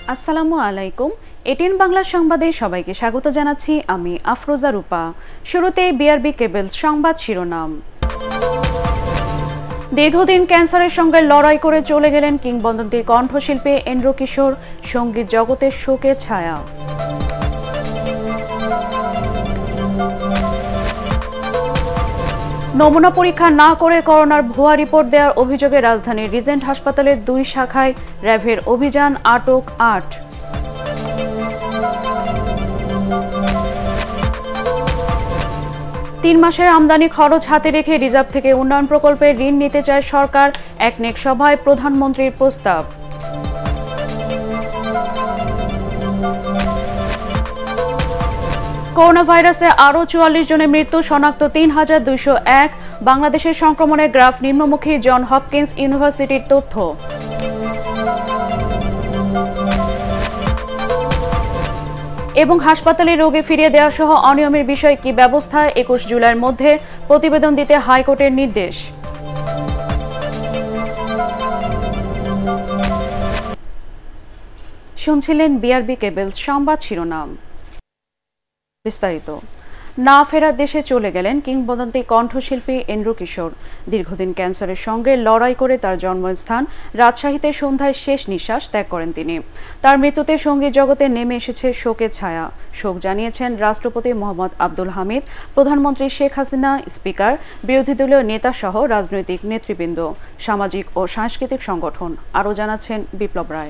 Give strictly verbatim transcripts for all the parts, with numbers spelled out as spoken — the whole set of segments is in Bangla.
আসসালামু আলাইকুম। এটিএন বাংলা সংবাদে সবাইকে স্বাগত জানাচ্ছি আমি আফরোজা রূপা। শুরুতেই বিআরবি কেবলস সংবাদ শিরোনাম। দীর্ঘদিন ক্যান্সারের সঙ্গে লড়াই করে চলে গেলেন কিংবদন্তি কণ্ঠশিল্পী এন্ড্রু কিশোর, সঙ্গীত জগতের শোকের ছায়া। নমুনা পরীক্ষা না করে করোনার ভুয়া রিপোর্ট দেওয়ার অভিযোগে রাজধানীর রিজেন্ট হাসপাতালের দুই শাখায় র্যাবের অভিযান, আটক আট। তিন মাসের আমদানি খরচ হাতে রেখে রিজার্ভ থেকে উন্নয়ন প্রকল্পে ঋণ নিতে চায় সরকার, একনেক সভায় প্রধানমন্ত্রীর প্রস্তাব। করোনা ভাইরাসে আরও চুয়াল্লিশ জনের মৃত্যু, শনাক্ত তিন হাজার দুইশো এক। বাংলাদেশের সংক্রমণের গ্রাফ নিম্নমুখী, জন হপকিন্স ইউনিভার্সিটির তথ্য। এবং হাসপাতালে রোগী ফিরিয়ে দেওয়া সহ অনিয়মের বিষয়ে কি ব্যবস্থা, একুশ জুলাইয়ের মধ্যে প্রতিবেদন দিতে হাইকোর্টের নির্দেশ। শুনছিলেন বিআরবি কেবলস সংবাদ শিরোনাম। বিস্তারিত। না ফেরার দেশে চলে গেলেন কিংবদন্তি কণ্ঠশিল্পী এন্ড্রু কিশোর। দীর্ঘদিন ক্যান্সারের সঙ্গে লড়াই করে তার জন্মস্থান রাজশাহীতে সন্ধ্যায় শেষ নিঃশ্বাস ত্যাগ করেন তিনি। তার মৃত্যুতে সঙ্গীত জগতে নেমে এসেছে শোকের ছায়া। শোক জানিয়েছেন রাষ্ট্রপতি মোহাম্মদ আব্দুল হামিদ, প্রধানমন্ত্রী শেখ হাসিনা, স্পিকার, বিরোধী দলীয় নেতা সহ রাজনৈতিক নেতৃবৃন্দ, সামাজিক ও সাংস্কৃতিক সংগঠন। আরও জানাচ্ছেন বিপ্লব রায়।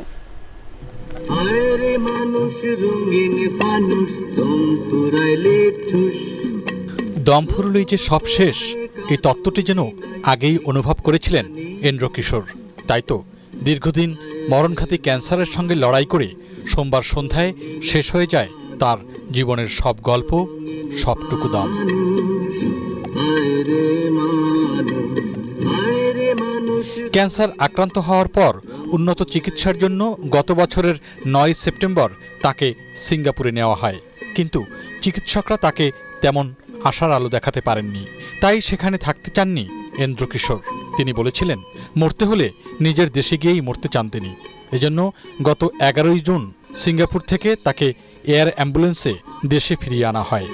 দম ফুরলেই যে সব শেষ, এই তত্ত্বটি যেন আগেই অনুভব করেছিলেন এন্ড্রু কিশোর। তাই তো দীর্ঘদিন মরণঘাতী ক্যান্সারের সঙ্গে লড়াই করে সোমবার সন্ধ্যায় শেষ হয়ে যায় তার জীবনের সব গল্প, সবটুকু দম। ক্যান্সার আক্রান্ত হওয়ার পর উন্নত চিকিৎসার জন্য গত বছরের নয় সেপ্টেম্বর তাকে সিঙ্গাপুরে নেওয়া হয়, কিন্তু চিকিৎসকরা তাকে তেমন আশার আলো দেখাতে পারেননি। তাই সেখানে থাকতে চাননি এন্ড্রু কিশোর। তিনি বলেছিলেন, মরতে হলে নিজের দেশে গিয়েই মরতে চান তিনি। এজন্য গত এগারোই জুন সিঙ্গাপুর থেকে তাকে এয়ার অ্যাম্বুলেন্সে দেশে ফিরিয়ে আনা হয়।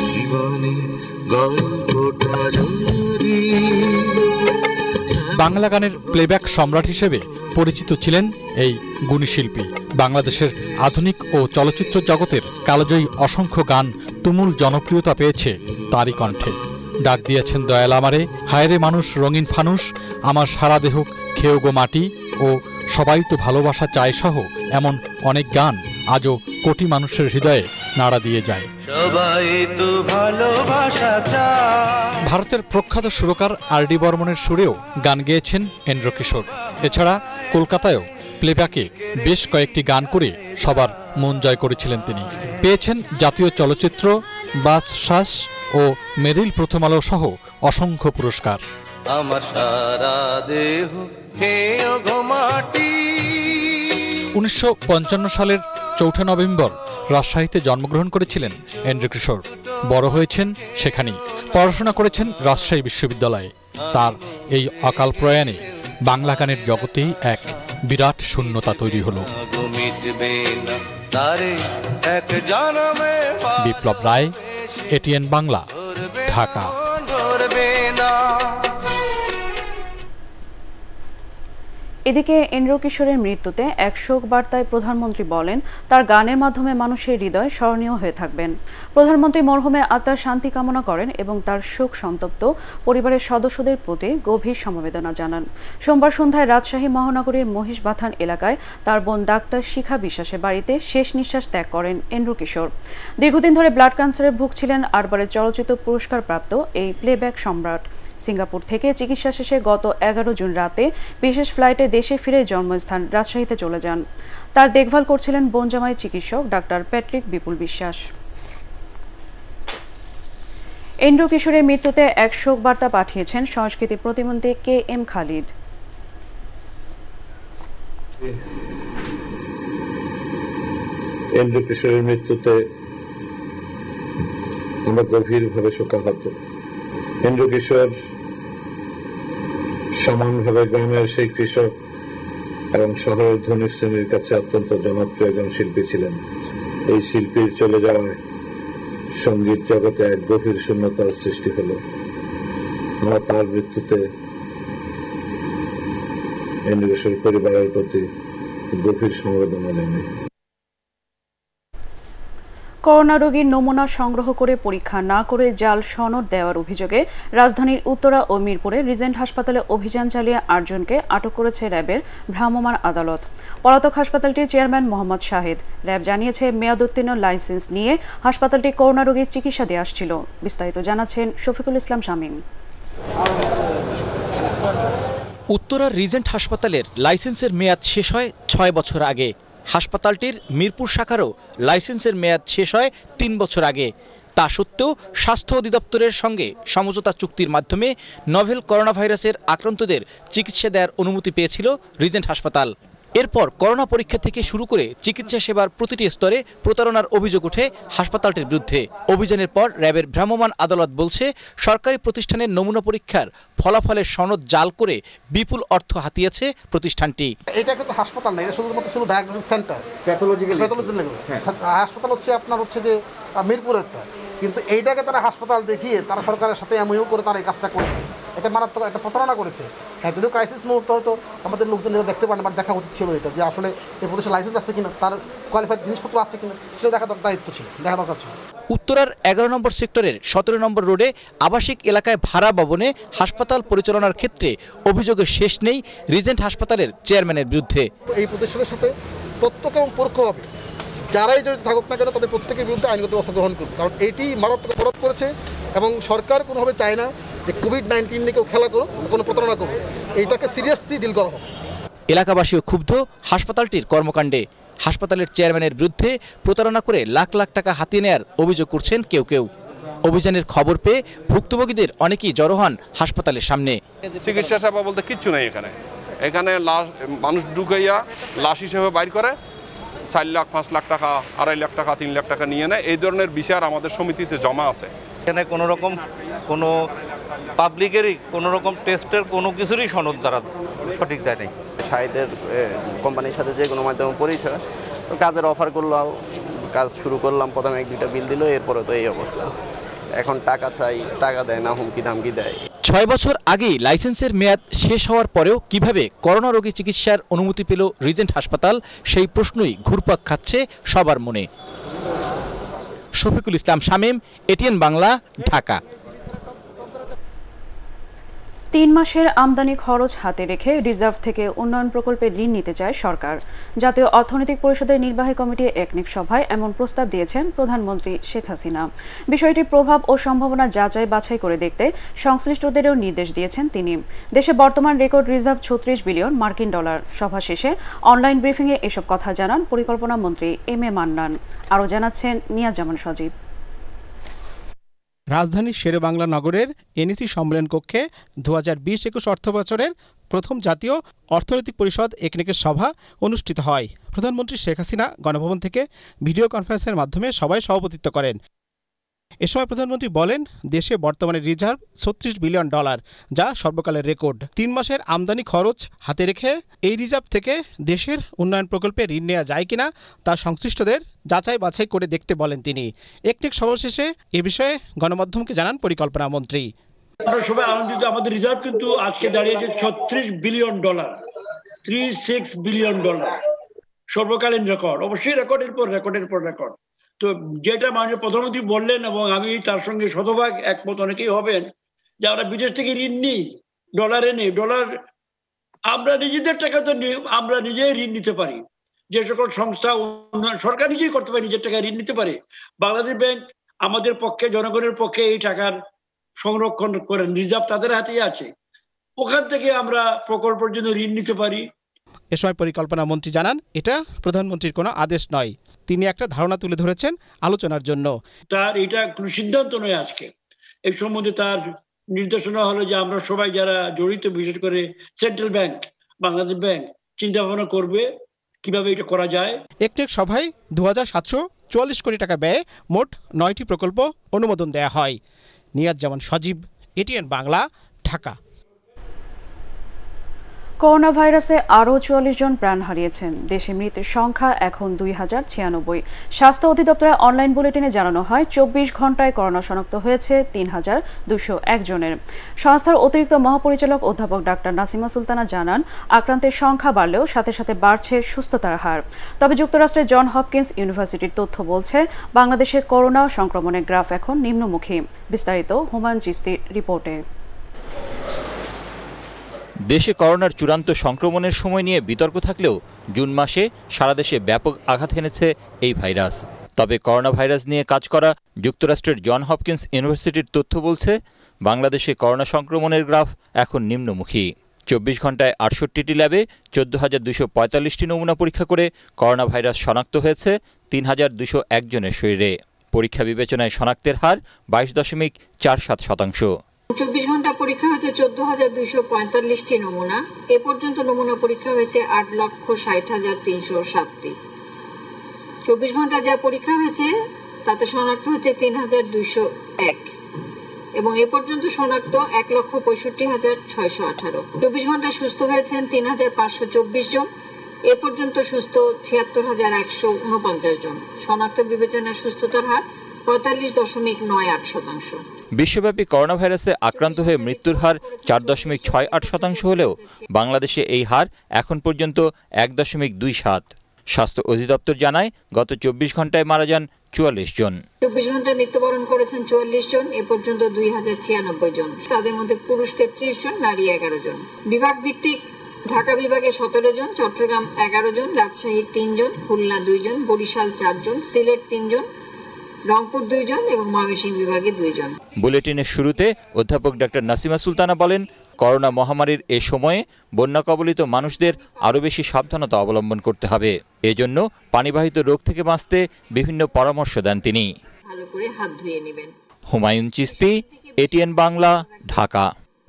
বাংলা গানের প্লেব্যাক সম্রাট হিসেবে পরিচিত ছিলেন এই গুণী শিল্পী। বাংলাদেশের আধুনিক ও চলচ্চিত্র জগতের কালজয়ী অসংখ্য গান তুমুল জনপ্রিয়তা পেয়েছে তারই কণ্ঠে। ডাক দিয়েছেন দয়াল আমারে, হায়রে মানুষ রঙিন ফানুষ, আমার সারা দেহ খেয়েও গো মাটি ও সবাই তো ভালোবাসা চায় সহ এমন অনেক গান আজও কোটি মানুষের হৃদয়ে নাড়া দিয়ে যায়। ভারতের প্রখ্যাত সুরকার আর ডি বর্মনের সুরেও গান গেয়েছেন এন্ড্রু কিশোর। এছাড়া কলকাতায়ও প্লেব্যাকে বেশ কয়েকটি গান করে সবার মন জয় করেছিলেন তিনি। পেয়েছেন জাতীয় চলচ্চিত্র, বাস শ্বাস ও মেরিল প্রথম আলো সহ অসংখ্য পুরস্কার। উনিশশো পঞ্চান্ন সালের চৌঠা নভেম্বর রাজশাহীতে জন্মগ্রহণ করেছিলেন এন্ড্রু কিশোর। বড় হয়েছেন সেখানেই, পড়াশোনা করেছেন রাজশাহী বিশ্ববিদ্যালয়ে। তার এই অকাল প্রয়াণে বাংলা গানের জগতেই এক বিরাট শূন্যতা তৈরি হল। বিপ্লব রায়, এটিএন বাংলা, ঢাকা। এদিকে এন্ড্রু কিশোরের মৃত্যুতে এক শোক বার্তায় প্রধানমন্ত্রী বলেন, তার গানের মাধ্যমে মানুষের হৃদয় স্মরণীয় হয়ে থাকবেন। প্রধানমন্ত্রী মরহুমের আত্মার শান্তি কামনা করেন এবং তার শোক সন্তপ্ত পরিবারের সদস্যদের প্রতি গভীর সমবেদনা জানান। সোমবার সন্ধ্যায় রাজশাহী মহানগরীর মহিষবাথান এলাকায় তার বোন ডাক্তার শিখা বিশ্বাসের বাড়িতে শেষ নিঃশ্বাস ত্যাগ করেন এন্ড্রু কিশোর। দীর্ঘদিন ধরে ব্লাড ক্যান্সারে ভুগছিলেন আটবারের চলচ্চিত্র পুরস্কারপ্রাপ্ত এই প্লেব্যাক সম্রাট। সিঙ্গাপুর থেকে চিকিৎসা শেষে গত এগারো জুন রাতে বিশেষ ফ্লাইটে দেশে ফিরে জন্মস্থান রাজশাহীতে চলে যান। তার দেখভাল করছিলেন বোন জামাই চিকিৎসক ডাক্তার প্যাট্রিক বিপুল বিশ্বাস। এন্ড্রু কিশোরের মৃত্যুতে এক শোক বার্তা পাঠিয়েছেন সংস্কৃতি প্রতিমন্ত্রী কে এম খালিদ। এন্ড্রু কিশোরের মৃত্যুতে আমরা গভীরভাবে শোকাহত। এন্ড্রু কিশোর সমানভাবে গ্রামের সেই কৃষক এবং শহরের ধনী শ্রেণীর কাছে অত্যন্ত জনপ্রিয় একজন শিল্পী ছিলেন। এই শিল্পীর চলে যাওয়ায় সঙ্গীত জগতে এক গভীর শূন্যতার সৃষ্টি হল। আমরা তার মৃত্যুতে এন্ড্রু কিশোর পরিবারের প্রতি গভীর সমবেদনা জানাই। করোনা রোগীর নমুনা সংগ্রহ করে পরীক্ষা না করে জাল সনদ দেওয়ার অভিযোগে রাজধানীর উত্তরা ও মিরপুরে রিজেন্ট হাসপাতালে অভিযান চালিয়ে আটজনকে আটক করেছে র্যাবের ভ্রাম্যমাণ আদালত। পলাতক হাসপাতালটির চেয়ারম্যান মোহাম্মদ শাহিদ। র্যাব জানিয়েছে, মেয়াদোত্তীর্ণ লাইসেন্স নিয়ে হাসপাতালটি করোনা রোগীর চিকিৎসা দিয়ে আসছিল। বিস্তারিত জানাচ্ছেন শফিকুল ইসলাম শামীম। উত্তরার রিজেন্ট হাসপাতালের লাইসেন্সের মেয়াদ শেষ হয় ছয় বছর আগে। হাসপাতালটির মিরপুর শাখারও লাইসেন্সের মেয়াদ শেষ হয় তিন বছর আগে। তা সত্ত্বেও স্বাস্থ্য অধিদপ্তরের সঙ্গে সমঝোতা চুক্তির মাধ্যমে নভেল করোনা ভাইরাসের আক্রান্তদের চিকিৎসা দেওয়ার অনুমতি পেয়েছিল রিজেন্ট হাসপাতাল। এরপর করোনা পরীক্ষা থেকে শুরু করে চিকিৎসা সেবার প্রতিটি স্তরে প্রতারণার অভিযোগ ওঠে হাসপাতালটির বিরুদ্ধে। অভিযানের পর র্যাবের ভ্রাম্যমাণ আদালত বলছে, সরকারি প্রতিষ্ঠানের নমুনা পরীক্ষার ফলাফলের সনদ জাল করে বিপুল অর্থ হাতিয়েছে প্রতিষ্ঠানটি। এটা কিন্তু হাসপাতাল না, এটা শুধুমাত্র ছিল ডায়াগনস্টিক সেন্টার, প্যাথোলজিক্যাল প্যাথোলজিক্যাল হাসপাতাল হচ্ছে আপনার হচ্ছে যে মিরপুরেরটা, কিন্তু এইটাকে তারা হাসপাতাল দেখিয়ে তারা সরকারের সাথে এমইউ করে তারা এই কাজটা করেছে। এটা মারাত্মক একটা প্রতারণা করেছে। হ্যাঁ, যদিও ক্রাইসিস মুহূর্তে হয়তো আমাদের লোকজন দেখতে পারেন, বাট দেখা উচিত ছিল এটা, যে আসলে এই প্রদেশের লাইসেন্স আছে কিনা, তার কোয়ালিফাইড জিনিসপত্র আছে কিনা, সেটা দেখা দায়িত্ব ছিল, দেখা দরকার ছিল। উত্তরার এগারো নম্বর সেক্টরের সতেরো নম্বর রোডে আবাসিক এলাকায় ভাড়া ভবনে হাসপাতাল পরিচালনার ক্ষেত্রে অভিযোগের শেষ নেই রিজেন্ট হাসপাতালের চেয়ারম্যানের বিরুদ্ধে। এই প্রতিষ্ঠানের সাথে প্রত্যক্ষ এবং পরোক্ষভাবে যারাই জড়িত থাকুক না কেন, তাদের প্রত্যেকের বিরুদ্ধে আইনগত ব্যবস্থা গ্রহণ করবে, কারণ এটি মারাত্মক অপরাধ করেছে এবং সরকার কোনোভাবে চায় না যে কোভিড নাইন্টিন নিয়ে কেউ খেলা করুক, কোনো প্রতারণা করুক, এইটাকে সিরিয়াসলি ডিল করা হবে। এলাকাবাসীও ক্ষুব্ধ হাসপাতালটির কর্মকাণ্ডে। হাসপাতালের চেয়ারম্যানের বিরুদ্ধে প্রতারণা করে লাখ লাখ টাকা হাতিয়ে নেয়ার অভিযোগ করছেন কেউ কেউ। অভিযানের খবর পেয়ে ভুক্তভোগীদের অনেকেই জড়ো হন হাসপাতালের সামনে। চিকিৎসা সেবা বলতে কিচ্ছু নেই এখানে। এখানে লাশ মানুষ ঢুকাইয়া লাশ হিসেবে বাইর করে চার লাখ পাঁচ লাখ টাকা, আড়াই লাখ টাকা, তিন লাখ টাকা নিয়ে নেয়। এই ধরনের বিচার আমাদের সমিতিতে জমা আছে। এখানে কোনো রকম কোনো পাবলিকেরই কোনো রকম টেস্টের কোনো কিছুরই সনদ দ্বারা সঠিক দেয় নেই। শাহিদের কোম্পানির সাথে যে কোনো মাধ্যমে পরিচয়, কাজের অফার করলাম, কাজ শুরু করলাম, প্রথমে এক দুইটা বিল দিল, এরপরে তো এই অবস্থা। এখন টাকা চাই, টাকা দেয় না, হুমকি ধামকি দেয়। ছয় বছর আগেই লাইসেন্সের মেয়াদ শেষ হওয়ার পরেও কিভাবে করোনা রোগী চিকিৎসার অনুমতি পেল রিজেন্ট হাসপাতাল, সেই প্রশ্নই ঘুরপাক খাচ্ছে সবার মনে। শফিকুল ইসলাম শামীম, এটিএন বাংলা, ঢাকা। তিন মাসের আমদানি খরচ হাতে রেখে রিজার্ভ থেকে উন্নয়ন প্রকল্পে ঋণ নিতে চায় সরকার। জাতীয় অর্থনৈতিক পরিষদের নির্বাহী কমিটি একনেক সভায় এমন প্রস্তাব দিয়েছেন প্রধানমন্ত্রী শেখ হাসিনা। বিষয়টির প্রভাব ও সম্ভাবনা যাচাই বাছাই করে দেখতে সংশ্লিষ্টদেরও নির্দেশ দিয়েছেন তিনি। দেশে বর্তমান রেকর্ড রিজার্ভ ছত্রিশ বিলিয়ন মার্কিন ডলার। সভা শেষে অনলাইন ব্রিফিংয়ে এসব কথা জানান পরিকল্পনা মন্ত্রী এম এ মান্নান। আরও জানাচ্ছেন নিয়াজ জামান সজীব। রাজধানীর শেরেবাংলা নগরের এনইসি সম্মেলন কক্ষে দু হাজার বিশ একুশ অর্থ বছরের প্রথম জাতীয় অর্থনৈতিক পরিষদ একনেকের সভা অনুষ্ঠিত হয়। প্রধানমন্ত্রী শেখ হাসিনা গণভবন থেকে ভিডিও কনফারেন্সের মাধ্যমে সভায় সভাপতিত্ব করেন। এ সময় প্রধানমন্ত্রী বলেন, দেশে বর্তমানে রিজার্ভ ছত্রিশ বিলিয়ন ডলার, যা সর্বকালের রেকর্ড। তিন মাসের আমদানি খরচ হাতে রেখে এই রিজার্ভ থেকে দেশের উন্নয়ন প্রকল্পে ঋণ নেওয়া যায় কিনা তা সংশ্লিষ্টদের যাচাই বাছাই করে দেখতে বলেন তিনি। একনেক সভা শেষে এ বিষয়ে গণমাধ্যমকে জানান পরিকল্পনা মন্ত্রী। আমরা সবাই আনন্দিত, আমাদের রিজার্ভ কিন্তু আজকে দাঁড়িয়েছে ছত্রিশ billion dollar, three six billion dollar, সর্বকালীন রেকর্ড। অবশ্যই রেকর্ডের পর রেকর্ডের পর রেকর্ড। তো যেটা মাননীয় প্রধানমন্ত্রী বললেন এবং আমি তার সঙ্গে শতভাগ একমত, অনেকেই হবেন, যে আমরা বিদেশ থেকে ঋণ নিই, ডলারে নেই। ডলার আমরা নিজেদের টাকা তো আমরা নিজেই ঋণ নিতে পারি। যে সকল সংস্থা সরকার নিজেই করতে পারে, নিজের টাকায় ঋণ নিতে পারে। বাংলাদেশ ব্যাংক আমাদের পক্ষে, জনগণের পক্ষে এই টাকার সংরক্ষণ করেন, রিজার্ভ তাদের হাতেই আছে। ওখান থেকে আমরা প্রকল্পের জন্য ঋণ নিতে পারি। এ সময় পরিকল্পনা মন্ত্রী জানান, এটা প্রধানমন্ত্রীর কোনো আদেশ নয়, তিনি একটা ধারণা তুলে ধরেছেন আলোচনার জন্য। তার এটা কোনো সিদ্ধান্ত নয় আজকে। এই সম্বন্ধে তার নির্দেশনা হলো যে আমরা সবাই যারা জড়িত, বিশেষ করে সেন্ট্রাল ব্যাংক, বাংলাদেশ ব্যাংক চিন্তা ভাবনা করবে কিভাবে এটা করা যায়। একনেক সভায় দু হাজার সাতশো চুয়াল্লিশ কোটি টাকা ব্যয়ে মোট নয়টি প্রকল্প অনুমোদন দেয়া হয়। নিয়াজ জামান সজীব, এটিএন বাংলা, ঢাকা। করোনা ভাইরাসে আরও চুয়াল্লিশ জন প্রাণ হারিয়েছেন। দেশে মৃতের সংখ্যা এখন দুই হাজার ছিয়ানব্বই। স্বাস্থ্য অধিদপ্তরের অনলাইন বুলেটিনে জানানো হয় চব্বিশ ঘন্টায় করোনা শনাক্ত হয়েছে তিন হাজার দুশো এক জনের। সংস্থার অতিরিক্ত মহাপরিচালক অধ্যাপক ডাক্তার নাসিমা সুলতানা জানান, আক্রান্তের সংখ্যা বাড়লেও সাথে সাথে বাড়ছে সুস্থতার হার। তবে যুক্তরাষ্ট্রের জন হপকিন্স ইউনিভার্সিটির তথ্য বলছে বাংলাদেশে করোনা সংক্রমণের গ্রাফ এখন নিম্নমুখী। বিস্তারিত হুমায়ুন চিস্তির রিপোর্টে। দেশে করোনার চূড়ান্ত সংক্রমণের সময় নিয়ে বিতর্ক থাকলেও জুন মাসে সারা দেশে ব্যাপক আঘাত এনেছে এই ভাইরাস। তবে করোনা ভাইরাস নিয়ে কাজ করা যুক্তরাষ্ট্রের জন হপকিন্স ইউনিভার্সিটির তথ্য বলছে বাংলাদেশে করোনা সংক্রমণের গ্রাফ এখন নিম্নমুখী। চব্বিশ ঘন্টায় আটষট্টিটি ল্যাবে চোদ্দ হাজার দুশো পঁয়তাল্লিশটি নমুনা পরীক্ষা করে করোনা ভাইরাস শনাক্ত হয়েছে তিন হাজার দুশো এক জনের শরীরে। পরীক্ষা বিবেচনায় শনাক্তের হার বাইশ দশমিক চার সাত শতাংশ। চব্বিশ ঘন্টা পরীক্ষা হয়েছে চোদ্দ হাজার দুইশো পঁয়তাল্লিশটি নমুনা। এ পর্যন্ত নমুনা পরীক্ষা হয়েছে আট লক্ষ ষাট হাজার তিনশো সাতটি। চব্বিশ ঘন্টা যা পরীক্ষা হয়েছে তাতে শনাক্ত হচ্ছে তিন হাজার দুইশো এক এবং এ পর্যন্ত শনাক্ত এক লক্ষ পঁয়ষট্টি হাজার ছয়শো আঠারো। চব্বিশ ঘন্টায় সুস্থ হয়েছেন তিন হাজার পাঁচশো চব্বিশ জন। এ পর্যন্ত সুস্থ ছিয়াত্তর হাজার একশো উনপঞ্চাশ জন। শনাক্ত বিবেচনার সুস্থতার হার পঁয়তাল্লিশ দশমিক নয় আট শতাংশ। বিশ্বব্যাপী করোনা ভাইরাসে আক্রান্ত হয়ে মৃত্যুর হার চার দশমিক ছয় আট শতাংশ হলেও বাংলাদেশে এই হার এখন পর্যন্ত এক দশমিক দুই সাত। স্বাস্থ্য অধিদপ্তর জানায় গত চব্বিশ ঘন্টায় মারা যান চুয়াল্লিশ জন। চব্বিশ ঘন্টায় মৃত্যুবরণ করেছেন চুয়াল্লিশ জন। এ পর্যন্ত দুই হাজার ছিয়ানব্বই জন। তাদের মধ্যে পুরুষ তেত্রিশ জন, নারী এগারো জন। বিভাগ ভিত্তিক ঢাকা বিভাগে সতেরো জন, চট্টগ্রাম এগারো জন, রাজশাহী তিন জন, খুলনা দুই জন, বরিশাল চার জন, সিলেট তিন জন, রংপুর দুই জন এবং ময়মনসিংহ বিভাগে দুই জন। বুলেটিনের শুরুতে অধ্যাপক ডাক্তার নাসিমা সুলতানা বলেন, করোনা মহামারীর এ সময়ে বন্যা কবলিত মানুষদের আরও বেশি সাবধানতা অবলম্বন করতে হবে। এজন্য পানিবাহিত রোগ থেকে বাঁচতে বিভিন্ন পরামর্শ দেন তিনি। ভালো করে হাত ধুয়ে নেবেন। হুমায়ুন চিস্তি, এটিএন বাংলা, ঢাকা।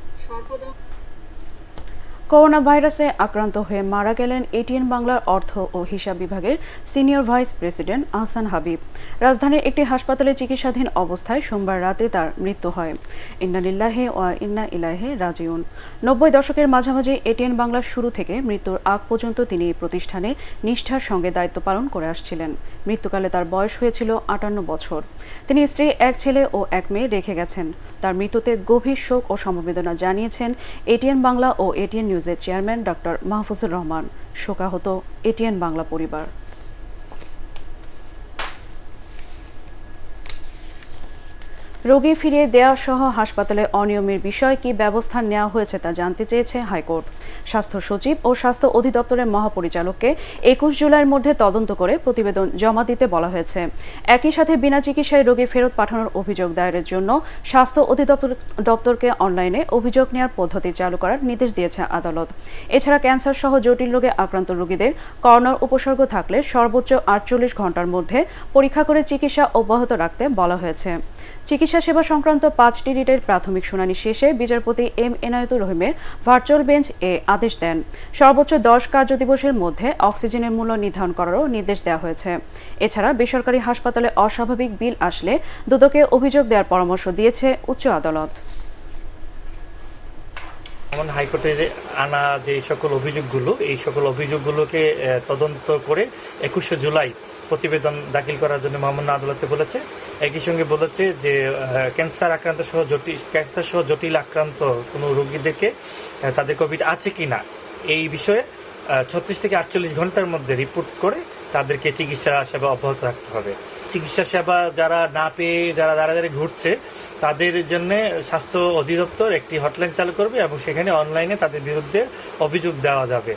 করোনা ভাইরাসে আক্রান্ত হয়ে মারা গেলেন এটিএন বাংলার অর্থ ও হিসাব বিভাগের senior vice president Ahsan Habib. রাজধানীর একটি হাসপাতালে চিকিৎসাধীন অবস্থায় সোমবার রাতে তার মৃত্যু হয়। ইন্না লিল্লাহি ওয়া ইন্না ইলাইহি রাজিউন। নব্বই দশকের মাঝামাঝি এটিএন বাংলার শুরু থেকে মৃত্যুর আগ পর্যন্ত তিনি এই প্রতিষ্ঠানে নিষ্ঠার সঙ্গে দায়িত্ব পালন করে আসছিলেন। মৃত্যুকালে তার বয়স হয়েছিল আটান্ন বছর। তিনি স্ত্রী, এক ছেলে ও এক মেয়ে রেখে গেছেন। তার মৃত্যুতে গভীর শোক ও সমবেদনা জানিয়েছেন এটিএন বাংলা ও এটিএন নিউজের চেয়ারম্যান ডক্টর মাহফুজুর রহমান। শোকাহত এটিএন বাংলা পরিবার। রোগী ফিরিয়ে দেওয়া সহ হাসপাতালে অনিয়মের বিষয়ে কি ব্যবস্থা নেওয়া হয়েছে তা জানতে চেয়েছে হাইকোর্ট। স্বাস্থ্য সচিব ও স্বাস্থ্য অধিদপ্তরের মহাপরিচালককে একুশ জুলাইয়ের মধ্যে তদন্ত করে প্রতিবেদন জমা দিতে বলা হয়েছে। একই সাথে বিনা চিকিৎসায় রোগী ফেরত পাঠানোর অভিযোগ দায়েরের জন্য স্বাস্থ্য অধিদপ্তর দপ্তরকে অনলাইনে অভিযোগ নেওয়ার পদ্ধতি চালু করার নির্দেশ দিয়েছে আদালত। এছাড়া ক্যান্সার সহ জটিল রোগে আক্রান্ত রোগীদের করোনার উপসর্গ থাকলে সর্বোচ্চ আটচল্লিশ ঘন্টার মধ্যে পরীক্ষা করে চিকিৎসা অব্যাহত রাখতে বলা হয়েছে। চিকিৎসা সেবা সংক্রান্ত পাঁচটি রিটের প্রাথমিক শুনানি শেষে বিচারপতি এম এনায়েতুর রহিমের ভার্চুয়াল বেঞ্চ এ আদেশ দেন। সর্বোচ্চ দশ কার্যদিবসের মধ্যে অক্সিজেনের মূল্য নির্ধারণ করারও নির্দেশ দেওয়া হয়েছে। এছাড়া বেসরকারি হাসপাতালে অস্বাভাবিক বিল আসলে দুদকে অভিযোগ দেওয়ার পরামর্শ দিয়েছে উচ্চ আদালত। হাইকোর্টে আনা যে সকল অভিযোগগুলো, এই সকল অভিযোগগুলোকে তদন্ত করে একুশে জুলাই প্রতিবেদন দাখিল করার জন্য মহামান্য আদালতে বলেছে। একই সঙ্গে বলেছে যে ক্যান্সার আক্রান্ত সহ জটিল ক্যান্সার সহ জটিল আক্রান্ত কোনো রোগীদেরকে তাদের কোভিড আছে কিনা এই বিষয়ে ছত্রিশ থেকে আটচল্লিশ ঘন্টার মধ্যে রিপোর্ট করে তাদেরকে চিকিৎসা সেবা অব্যাহত রাখতে হবে। চিকিৎসা সেবা যারা না পেয়ে যারা দাঁড়াদাঁড়ি ঘুরছে তাদের জন্য স্বাস্থ্য অধিদপ্তর একটি হটলাইন চালু করবে এবং সেখানে অনলাইনে তাদের বিরুদ্ধে অভিযোগ দেওয়া যাবে।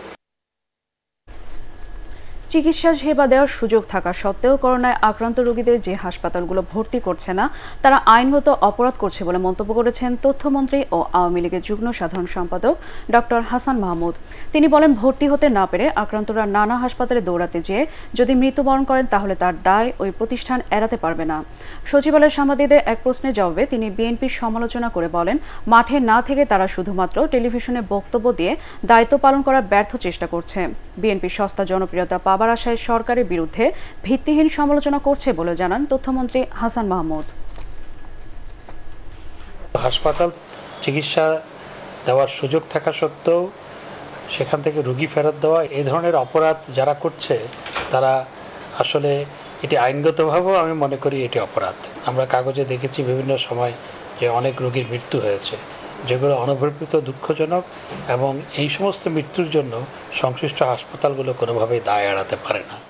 চিকিৎসা সেবা দেওয়ার সুযোগ থাকা সত্ত্বেও করোনায় আক্রান্ত রোগীদের যে হাসপাতালগুলো ভর্তি করছে না তারা আইনগত অপরাধ করছে বলে মন্তব্য করেছেন তথ্যমন্ত্রী ও আওয়ামী লীগের যুগ্ম সাধারণ সম্পাদক ডক্টর হাসান মাহমুদ। তিনি বলেন, ভর্তি হতে না পেরে আক্রান্তরা নানা হাসপাতালে দৌড়াতে যেয়ে যদি মৃত্যুবরণ করেন তাহলে তার দায় ওই প্রতিষ্ঠান এড়াতে পারবে না। সচিবালয়ের সাংবাদিকদের এক প্রশ্নের জবাবে তিনি বিএনপির সমালোচনা করে বলেন, মাঠে না থেকে তারা শুধুমাত্র টেলিভিশনে বক্তব্য দিয়ে দায়িত্ব পালন করার ব্যর্থ চেষ্টা করছে। বিএনপির সস্তা জনপ্রিয়তা পাবার আশায় সরকারের বিরুদ্ধে ভিত্তিহীন সমালোচনা করছে বলে জানান তথ্যমন্ত্রী হাসান মাহমুদ। হাসপাতাল চিকিৎসা দেওয়ার সুযোগ থাকা সত্ত্বেও সেখান থেকে রোগী ফেরত দেওয়া, এই ধরনের অপরাধ যারা করছে তারা আসলে এটি আইনগতভাবেও আমি মনে করি এটি অপরাধ। আমরা কাগজে দেখেছি বিভিন্ন সময় যে অনেক রোগীর মৃত্যু হয়েছে, যেগুলো অনভিপ্রেত দুঃখজনক, এবং এই সমস্ত মৃত্যুর জন্য সংশ্লিষ্ট হাসপাতালগুলো কোনোভাবেই দায় এড়াতে পারে না।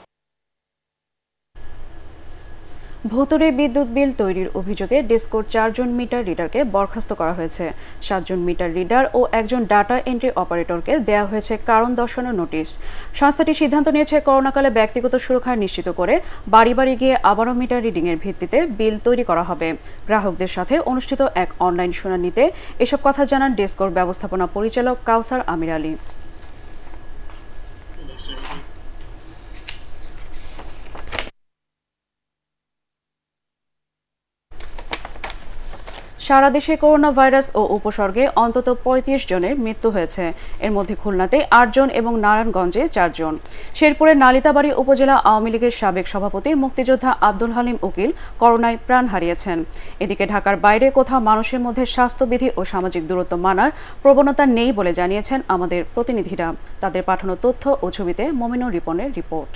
ভুতুড়ে বিদ্যুৎ বিল তৈরির অভিযোগে ডেসকোর চারজন মিটার রিডারকে বরখাস্ত করা হয়েছে। সাতজন মিটার রিডার ও একজন ডাটা এন্ট্রি অপারেটরকে দেওয়া হয়েছে কারণ দর্শানোর নোটিশ। সংস্থাটি সিদ্ধান্ত নিয়েছে করোনাকালে ব্যক্তিগত সুরক্ষা নিশ্চিত করে বাড়ি বাড়ি গিয়ে আবারও মিটার রিডিংয়ের ভিত্তিতে বিল তৈরি করা হবে। গ্রাহকদের সাথে অনুষ্ঠিত এক অনলাইন শুনানিতে এসব কথা জানান ডেসকোর ব্যবস্থাপনা পরিচালক কাউসার আমির আলী। সারা দেশে করোনা ভাইরাস ও উপসর্গে অন্তত পঁয়ত্রিশ জনের মৃত্যু হয়েছে। এর মধ্যে খুলনাতে আটজন এবং নারায়ণগঞ্জে চারজন। শেরপুরের নালিতাবাড়ী উপজেলা আওয়ামী লীগের সাবেক সভাপতি মুক্তিযোদ্ধা আব্দুল হালিম উকিল করোনায় প্রাণ হারিয়েছেন। এদিকে ঢাকার বাইরে কোথাও মানুষের মধ্যে স্বাস্থ্যবিধি ও সামাজিক দূরত্ব মানার প্রবণতা নেই বলে জানিয়েছেন আমাদের প্রতিনিধিরা। তাদের পাঠানো তথ্য ও ছবিতে মমিনুর রিপনের রিপোর্ট।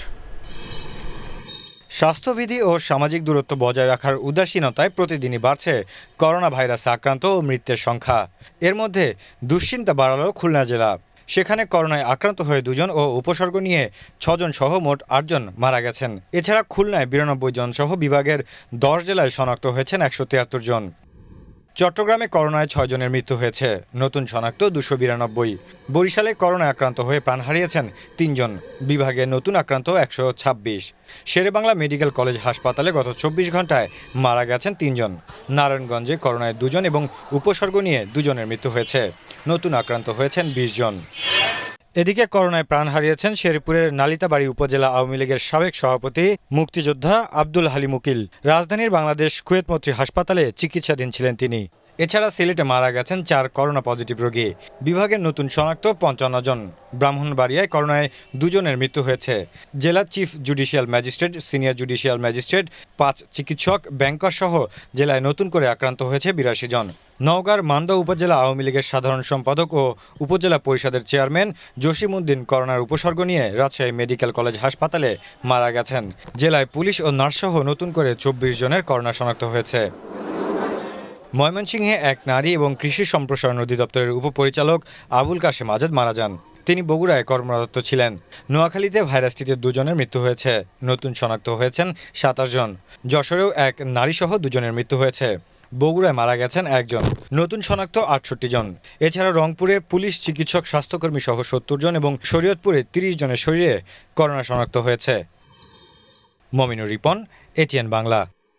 স্বাস্থ্যবিধি ও সামাজিক দূরত্ব বজায় রাখার উদাসীনতায় প্রতিদিনই বাড়ছে করোনা ভাইরাসে আক্রান্ত ও মৃত্যুর সংখ্যা। এর মধ্যে দুশ্চিন্তা বাড়ালো খুলনা জেলা। সেখানে করোনায় আক্রান্ত হয়ে দুজন ও উপসর্গ নিয়ে ছজন সহ মোট আটজন মারা গেছেন। এছাড়া খুলনায় বিরানব্বই জন সহ বিভাগের দশ জেলায় শনাক্ত হয়েছেন একশো তিয়াত্তর জন। চট্টগ্রামে করোনায় ছয় জনের মৃত্যু হয়েছে, নতুন শনাক্ত দুশো বিরানব্বই। বরিশালে করোনায় আক্রান্ত হয়ে প্রাণ হারিয়েছেন তিনজন, বিভাগে নতুন আক্রান্ত একশো ছাব্বিশ। শেরেবাংলা মেডিকেল কলেজ হাসপাতালে গত চব্বিশ ঘন্টায় মারা গেছেন তিনজন। নারায়ণগঞ্জে করোনায় দুজন এবং উপসর্গ নিয়ে দুজনের মৃত্যু হয়েছে, নতুন আক্রান্ত হয়েছেন বিশ জন। এদিকে করোনায় প্রাণ হারিয়েছেন শেরপুরের নালিতাবাড়ী উপজেলা আওয়ামী লীগের সাবেক সভাপতি মুক্তিযোদ্ধা আব্দুল হালিম উকিল। রাজধানীর বাংলাদেশ কুয়েত মৈত্রী হাসপাতালে চিকিৎসাধীন ছিলেন তিনি। এছাড়া সিলেটে মারা গেছেন চার করোনা পজিটিভ রোগী, বিভাগের নতুন শনাক্ত পঞ্চান্ন জন। ব্রাহ্মণবাড়িয়ায় করোনায় দুজনের মৃত্যু হয়েছে। জেলা chief judicial magistrate, senior judicial magistrate, পাঁচ চিকিৎসক, ব্যাংকার সহ জেলায় নতুন করে আক্রান্ত হয়েছে বিরাশি জন। নওগাঁর মান্দা উপজেলা আওয়ামী লীগের সাধারণ সম্পাদক ও উপজেলা পরিষদের চেয়ারম্যান জসিমউদ্দিন করোনার উপসর্গ নিয়ে রাজশাহী মেডিকেল কলেজ হাসপাতালে মারা গেছেন। জেলায় পুলিশ ও নার্সসহ নতুন করে চব্বিশ জনের করোনা শনাক্ত হয়েছে। ময়মনসিংহে এক নারী এবং কৃষি সম্প্রসারণ অধিদপ্তরের উপপরিচালক আবুল কাশেম আজাদ মারা যান। তিনি বগুড়ায় কর্মরত ছিলেন। নোয়াখালীতে ভাইরাসটিতে দুজনের মৃত্যু হয়েছে, নতুন শনাক্ত হয়েছেন সাতাশ জন। যশোরেও এক নারীসহ দুজনের মৃত্যু হয়েছে, বগুড়ায় মারা গেছেন একজন, নতুন শনাক্ত আটষট্টি জন। এছাড়া রংপুরে পুলিশ, চিকিৎসক, স্বাস্থ্যকর্মী সহ সত্তর জন এবং শরীয়তপুরে তিরিশ জনের শরীরে করোনা শনাক্ত হয়েছে। মমিনুর রিপন, এটিএন বাংলা।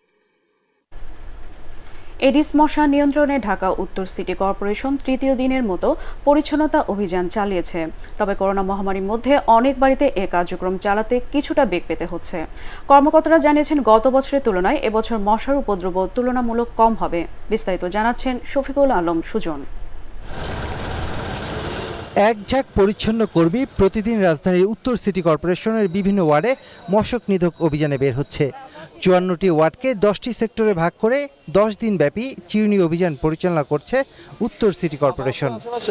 এডিস মশা নিয়ন্ত্রণে ঢাকা উত্তর সিটি কর্পোরেশন তৃতীয় দিনের মতো পরিচ্ছন্নতা অভিযান চালিয়েছে। তবে করোনা মহামারীর মধ্যে অনেক বাড়িতে এ কার্যক্রম চালাতে কিছুটা বেগ পেতে হচ্ছে। কর্মকর্তারা জানিয়েছেন গত বছরের তুলনায় এবছর মশার উপদ্রব তুলনামূলক কম হবে। বিস্তারিত জানাচ্ছেন শফিকুল আলম সুজন। এক ঝাঁক পরিচ্ছন্ন কর্মী প্রতিদিন রাজধানীর উত্তর সিটি কর্পোরেশনের বিভিন্ন ওয়ার্ডে মশক নিধক অভিযানে বের হচ্ছে। চুয়ান্নটি ওয়ার্ডকে দশটি সেক্টরে ভাগ করে দশ দিন ব্যাপী চিরুনি অভিযান পরিচালনা করছে উত্তর সিটি কর্পোরেশন।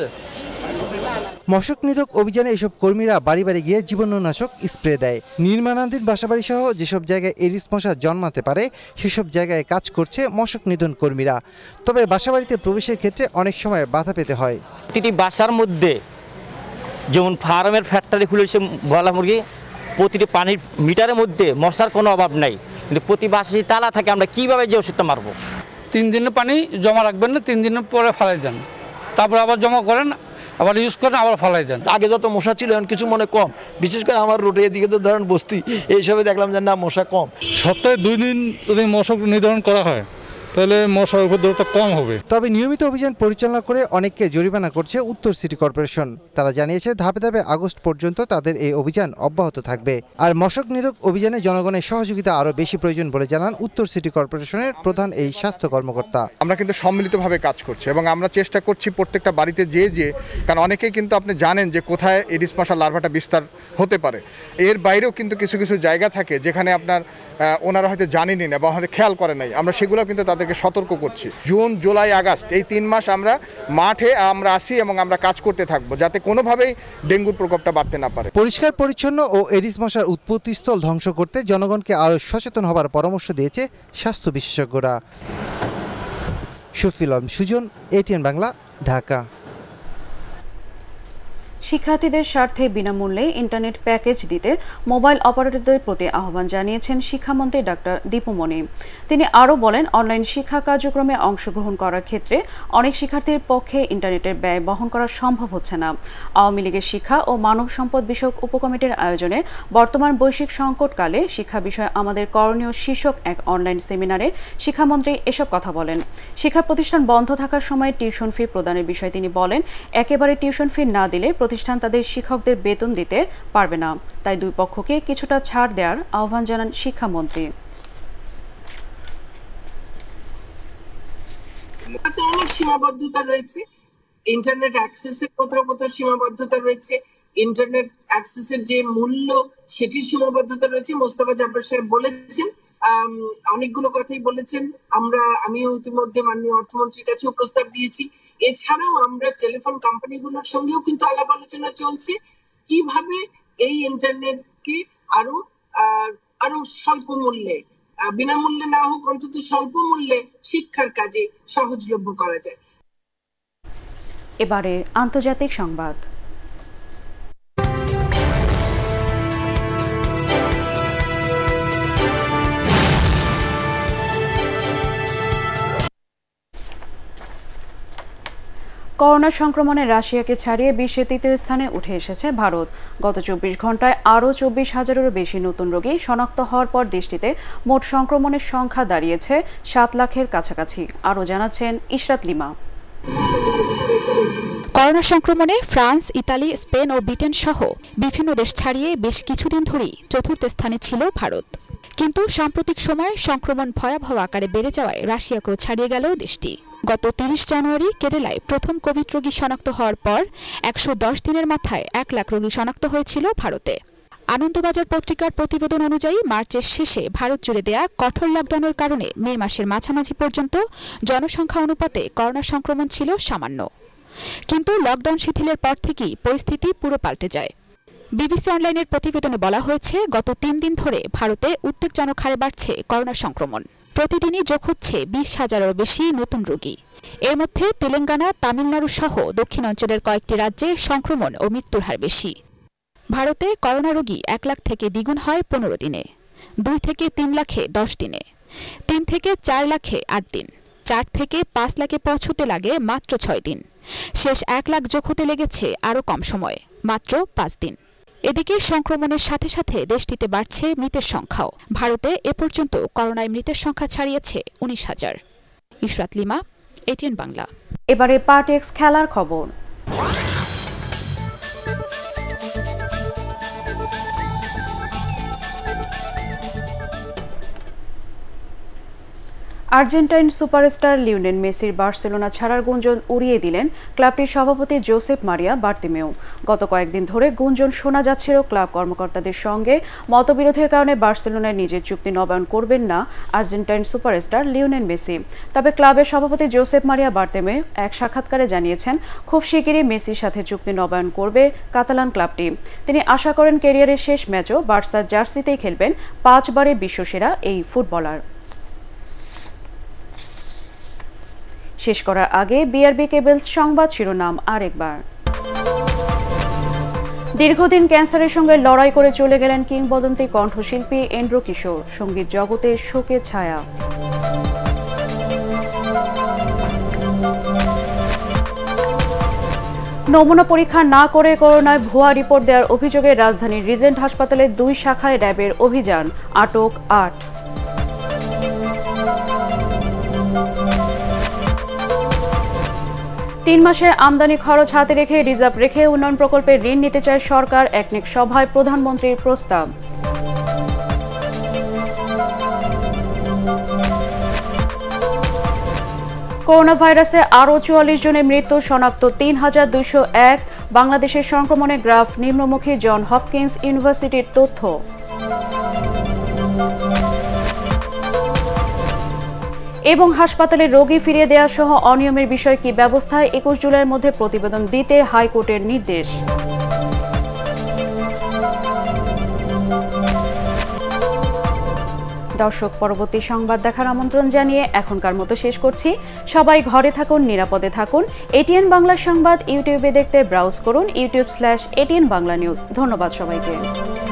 মশক নিধক অভিযানে এসব কর্মীরা বাড়ি বাড়ি গিয়ে জীবাণুনাশক স্প্রে দেয়। নির্মাণাধীন বাসাবাড়ি সহ যেসব জায়গায় এডিস মশা জন্মাতে পারে সেসব জায়গায় কাজ করছে মশক নিধন কর্মীরা। তবে বাসাবাড়িতে প্রবেশের ক্ষেত্রে অনেক সময় বাধা পেতে হয়। প্রতিটি বাসার মধ্যে যেমন ফার্মের ফ্যাক্টরি খুলেছে বলা মুরগি, প্রতিটি পানির মিটারের মধ্যে মশার কোনো অভাব নাই, কিন্তু প্রতি বাসে তালা থাকে, আমরা কিভাবে যে ওষুধটা মারবো? তিন দিনের পানি জমা রাখবেন না, তিন দিনের পরে ফালাই দেন, তারপর আবার জমা করেন, আবার ইউজ করেন, আবার ফালাই দেন। আগে যত মশা ছিল এখন কিছু মনে কম, বিশেষ করে আমার রোডে এদিকে তো ধরেন বস্তি, এইসবে দেখলাম যে না মশা কম। সপ্তাহে দুই দিন যদি মশক নিধন করা হয় তাহলে মশার উপদ্রবটা কম হবে। তবে নিয়মিত অভিযান পরিচালনা করে অনেককে জরিমানা করছে উত্তর সিটি কর্পোরেশন। তারা জানিয়েছে ধাপে ধাপে আগস্ট পর্যন্ত তাদের এই অভিযান অব্যাহত থাকবে। আর মশক নিধক অভিযানে জনগণের সহযোগিতা আরও বেশি প্রয়োজন বলে জানান উত্তর সিটি কর্পোরেশনের প্রধান এই স্বাস্থ্য কর্মকর্তা। আমরা কিন্তু সম্মিলিতভাবে কাজ করছি এবং আমরা চেষ্টা করছি প্রত্যেকটা বাড়িতে যেয়ে যে, কারণ অনেকেই কিন্তু আপনি জানেন যে কোথায় এডিস মশার লার্ভাটা বিস্তার হতে পারে। এর বাইরেও কিন্তু কিছু কিছু জায়গা থাকে যেখানে আপনার ওনারা হয়তো জানেনই না বা হয়তো খেয়াল করে নাই, আমরা সেগুলো কিন্তু তাদেরকে সতর্ক করছি। জুন, জুলাই, আগস্ট এই তিন মাস আমরা মাঠে আমরা আসি এবং আমরা কাজ করতে থাকবো যাতে কোনোভাবেই ডেঙ্গুর প্রকোপটা বাড়তে না পারে। পরিষ্কার পরিচ্ছন্ন ও এডিস মশার উৎপত্তিস্থল ধ্বংস করতে জনগণকে আরও সচেতন হবার পরামর্শ দিয়েছে স্বাস্থ্য বিশেষজ্ঞরা। শফিল আলম সুজন, এটিএন বাংলা, ঢাকা। শিক্ষার্থীদের স্বার্থে বিনামূল্যে ইন্টারনেট প্যাকেজ দিতে মোবাইল অপারেটরদের প্রতি আহ্বান জানিয়েছেন শিক্ষামন্ত্রী ডাক্তার দীপু মনি। তিনি আরও বলেন, অনলাইন শিক্ষা কার্যক্রমে অংশগ্রহণ করার ক্ষেত্রে অনেক শিক্ষার্থীর পক্ষে ইন্টারনেটের ব্যয় বহন করা সম্ভব হচ্ছে না। আওয়ামী লীগের শিক্ষা ও মানব সম্পদ বিষয়ক উপকমিটির আয়োজনে বর্তমান বৈশ্বিক সংকটকালে শিক্ষা বিষয়ে আমাদের করণীয় শীর্ষক এক অনলাইন সেমিনারে শিক্ষামন্ত্রী এসব কথা বলেন। শিক্ষা প্রতিষ্ঠান বন্ধ থাকার সময় টিউশন ফি প্রদানের বিষয়ে তিনি বলেন, একেবারে টিউশন ফি না দিলে প্রতিষ্ঠান তাদের শিক্ষকদের বেতন দিতে পারবে না, তাই দুই পক্ষকে কিছুটা ছাড় দেওয়ার আহ্বান জানান শিক্ষামন্ত্রী। অনেক সীমাবদ্ধতা রয়েছে, ইন্টারনেট অ্যাক্সেসের কোথাও কোথাও সীমাবদ্ধতা রয়েছে, ইন্টারনেট অ্যাক্সেসের যে মূল্য সেটির সীমাবদ্ধতা রয়েছে। মোস্তফা জাব্বার সাহেব বলেছেন, অনেকগুলো কথাই বলেছেন। আমরা আমিও ইতিমধ্যে মাননীয় অর্থমন্ত্রীর কাছেও প্রস্তাব দিয়েছি। এছাড়াও আমরা টেলিফোন কোম্পানিগুলোর সঙ্গেও কিন্তু আলাপ আলোচনা চলছে কিভাবে এই ইন্টারনেটকে আরো আরো স্বল্প মূল্যে, বিনামূল্যে না হোক অন্তত স্বল্প মূল্যে শিক্ষার কাজে সহজলভ্য করা যায়। এবারে আন্তর্জাতিক সংবাদ। করোনা সংক্রমণে রাশিয়াকে ছাড়িয়ে বিশ্বের তৃতীয় স্থানে উঠে এসেছে ভারত। গত চব্বিশ ঘন্টায় আরও চব্বিশ হাজারেরও বেশি নতুন রোগী শনাক্ত হওয়ার পর দেশটিতে মোট সংক্রমণের সংখ্যা দাঁড়িয়েছে সাত লাখের কাছাকাছি। আরও জানাচ্ছেন ইশরাত লিমা। করোনা সংক্রমণে ফ্রান্স, ইতালি, স্পেন ও ব্রিটেন সহ বিভিন্ন দেশ ছাড়িয়ে বেশ কিছুদিন ধরেই চতুর্থ স্থানে ছিল ভারত। কিন্তু সাম্প্রতিক সময়ে সংক্রমণ ভয়াবহ আকারে বেড়ে যাওয়ায় রাশিয়াকেও ছাড়িয়ে গেল দেশটি। গত তিরিশ জানুয়ারি কেরালায় প্রথম কোভিড রোগী শনাক্ত হওয়ার পর একশো দশ দিনের মাথায় এক লাখ রোগী শনাক্ত হয়েছিল ভারতে। আনন্দবাজার পত্রিকার প্রতিবেদন অনুযায়ী মার্চের শেষে ভারত জুড়ে দেয়া কঠোর লকডাউনের কারণে মে মাসের মাঝামাঝি পর্যন্ত জনসংখ্যা অনুপাতে করোনা সংক্রমণ ছিল সামান্য। কিন্তু লকডাউন শিথিলের পর থেকেই পরিস্থিতি পুরো পাল্টে যায়। বিবিসি অনলাইনের প্রতিবেদনে বলা হয়েছে, গত তিন দিন ধরে ভারতে উদ্বেগজনক হারে বাড়ছে করোনা সংক্রমণ। প্রতিদিনই যোগ হচ্ছে বিশ হাজারেরও বেশি নতুন রোগী। এর মধ্যে তেলেঙ্গানা, তামিলনাড়ু সহ দক্ষিণাঞ্চলের কয়েকটি রাজ্যে সংক্রমণ ও মৃত্যুর হার বেশি। ভারতে করোনা রোগী এক লাখ থেকে দ্বিগুণ হয় পনেরো দিনে, দুই থেকে তিন লাখে দশ দিনে, তিন থেকে চার লাখে আট দিন, চার থেকে পাঁচ লাখে পৌঁছতে লাগে মাত্র ছয় দিন, শেষ এক লাখ যোগ হতে লেগেছে আরও কম সময়, মাত্র পাঁচ দিন। এদিকে সংক্রমণের সাথে সাথে দেশটিতে বাড়ছে মৃতের সংখ্যাও। ভারতে এ পর্যন্ত করোনায় মৃতের সংখ্যা ছাড়িয়েছে উনিশ হাজার। ইশরাত লিমা, এটিএন বাংলা। এবারে পার্টেক্স খেলার খবর। আর্জেন্টাইন সুপারস্টার লিওনেল মেসির বার্সেলোনা ছাড়ার গুঞ্জন উড়িয়ে দিলেন ক্লাবটির সভাপতি জোসেপ মারিয়া বার্তিমেউ। গত কয়েকদিন ধরে গুঞ্জন শোনা যাচ্ছিল ক্লাব কর্মকর্তাদের সঙ্গে মতবিরোধের কারণে বার্সেলোনায় নিজের চুক্তি নবায়ন করবেন না আর্জেন্টাইন সুপারস্টার লিওনেল মেসি। তবে ক্লাবের সভাপতি জোসেপ মারিয়া বার্তিমেউ এক সাক্ষাৎকারে জানিয়েছেন, খুব শিগগিরই মেসির সাথে চুক্তি নবায়ন করবে কাতালান ক্লাবটি। তিনি আশা করেন ক্যারিয়ারের শেষ ম্যাচও বার্সার জার্সিতেই খেলবেন পাঁচবারের বিশ্বসেরা এই ফুটবলার। শেষ করার আগে বিআরবি কেবলস সংবাদ শিরোনাম আরেকবার। দীর্ঘদিন ক্যান্সারের সঙ্গে লড়াই করে চলে গেলেন কিংবদন্তি কণ্ঠশিল্পী এন্ড্রু কিশোর, সঙ্গীত জগতে শোকের ছায়া। নমুনা পরীক্ষা না করে করোনায় ভুয়া রিপোর্ট দেওয়ার অভিযোগে রাজধানীর রিজেন্ট হাসপাতালের দুই শাখায় র্যাবের অভিযান, আটক আট। তিন মাসের আমদানি খরচ হাতে রেখে রিজার্ভ রেখে উন্নয়ন প্রকল্পে ঋণ নিতে চায় সরকার, একনেক সভায় প্রধানমন্ত্রীর প্রস্তাব। করোনা ভাইরাসে আরও চুয়াল্লিশ জনের মৃত্যু, শনাক্ত তিন হাজার দুইশো এক। বাংলাদেশের সংক্রমণের গ্রাফ নিম্নমুখী, জন হপকিন্স ইউনিভার্সিটির তথ্য। এবং হাসপাতালে রোগী ফিরিয়ে দেওয়া সহ অনিয়মের বিষয়ে কি ব্যবস্থায় একুশ জুলাইয়ের মধ্যে প্রতিবেদন দিতে হাইকোর্টের নির্দেশ। দর্শক, পরবর্তী সংবাদ দেখার আমন্ত্রণ জানিয়ে এখনকার মতো শেষ করছি। সবাই ঘরে থাকুন, নিরাপদে থাকুন। এটিএন বাংলা সংবাদ ইউটিউবে দেখতে ব্রাউজ করুন YouTube slash ATN Bangla news. ধন্যবাদ সবাইকে।